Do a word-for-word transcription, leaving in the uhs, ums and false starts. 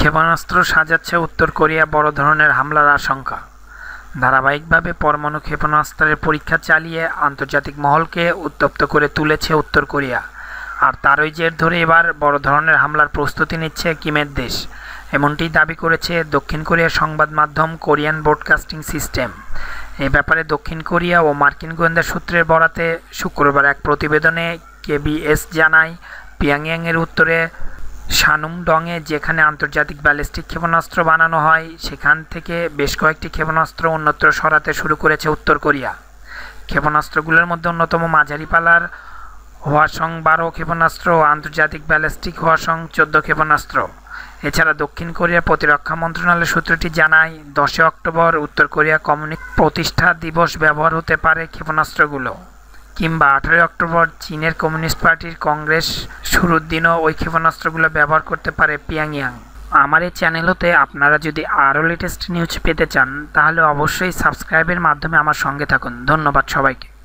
ক্ষেপণাস্ত্র সাজাচ্ছে উত্তর কোরিয়া, বড় ধরনের হামলার আশঙ্কা। ধারাবাহিকভাবে পরমাণু ক্ষেপণাস্ত্রের পরীক্ষা চালিয়ে আন্তর্জাতিক মহলকে উত্তপ্ত করে তুলেছে উত্তর কোরিয়া। আর তারই জের ধরে এবার বড় ধরনের হামলার প্রস্তুতি নিচ্ছে কিমের দেশ। এমনটি দাবি করেছে দক্ষিণ কোরিয়ার সংবাদ মাধ্যম কোরিয়ান ব্রডকাস্টিং সিস্টেম। এ ব্যাপারে দক্ষিণ কোরিয়া ও মার্কিন গোয়েন্দা সূত্রের বরাতে শুক্রবার এক প্রতিবেদনে কেবিএস জানায়, পিয়ংইয়ংয়ের উত্তরে সানুমডংয়ে যেখানে আন্তর্জাতিক ব্যালিস্টিক ক্ষেপণাস্ত্র বানানো হয়, সেখান থেকে বেশ কয়েকটি ক্ষেপণাস্ত্র অন্যত্র সরাতে শুরু করেছে উত্তর কোরিয়া। ক্ষেপণাস্ত্রগুলোর মধ্যে অন্যতম মাঝারি পালার হওয়াসং বারো ক্ষেপণাস্ত্র ও আন্তর্জাতিক ব্যালিস্টিক হওয়াসং চোদ্দ ক্ষেপণাস্ত্র। এছাড়া দক্ষিণ কোরিয়ার প্রতিরক্ষা মন্ত্রণালয় সূত্রটি জানায়, দশই অক্টোবর উত্তর কোরিয়া কমিউনিস্ট প্রতিষ্ঠা দিবস ব্যবহার হতে পারে ক্ষেপণাস্ত্রগুলো, কিংবা আঠারোই অক্টোবর চীনের কমিউনিস্ট পার্টির কংগ্রেস শুরুর দিনও ওই ক্ষেপণাস্ত্রগুলো ব্যবহার করতে পারে পিয়ংইয়ং। আমার এই চ্যানেল হতে আপনারা যদি আরও লেটেস্ট নিউজ পেতে চান, তাহলে অবশ্যই সাবস্ক্রাইবের মাধ্যমে আমার সঙ্গে থাকুন। ধন্যবাদ সবাইকে।